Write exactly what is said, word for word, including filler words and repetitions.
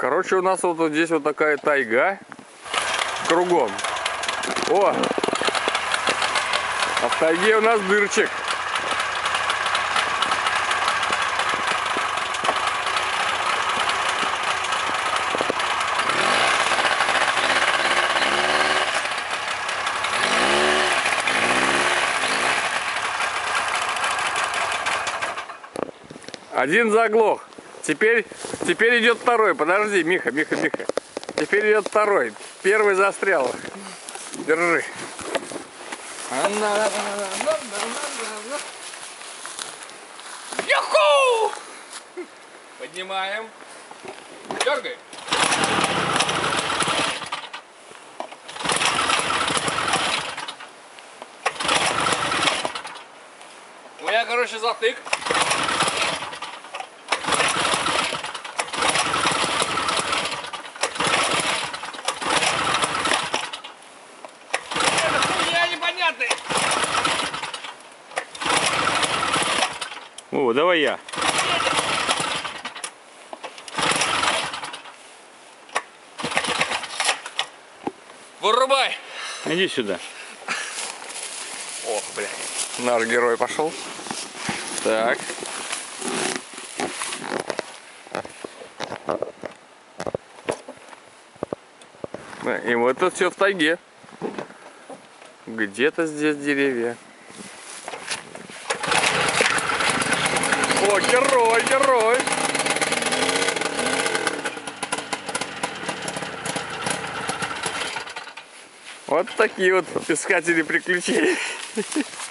Короче, у нас вот, вот здесь вот такая тайга кругом. О! А в тайге у нас дырчик. Один заглох. Теперь, теперь идет второй. Подожди, Миха, Миха, Миха. Теперь идет второй. Первый застрял. Держи. Юху! Поднимаем. Дергай. У меня, короче, затык. О, давай я. Вырубай. Иди сюда. Ох, блядь. Наш герой пошел. Так. И вот это все в тайге. Где-то здесь деревья. О, герой, герой! Вот такие вот искатели приключений.